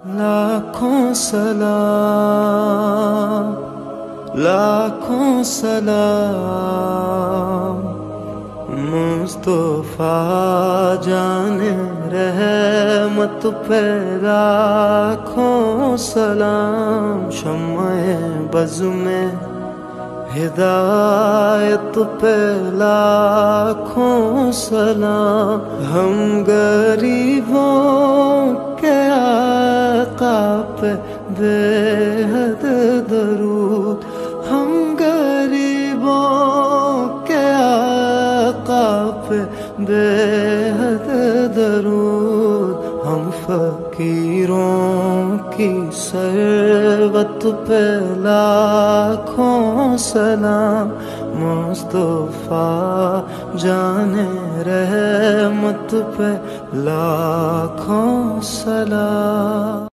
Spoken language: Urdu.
لاکھوں سلام، لاکھوں سلام مصطفیٰ جان رحمت پہ، لاکھوں سلام شمع بز میں ہدایت پہ، لاکھوں سلام ہم غریبوں کے آقا پہ بے حد درود، ہم غریبوں کے آقا پہ بے حد درود، ہم فقیروں کی ثروت پہ لاکھوں سلام، مصطفیٰ جان رحمت پہ لاکھوں سلام۔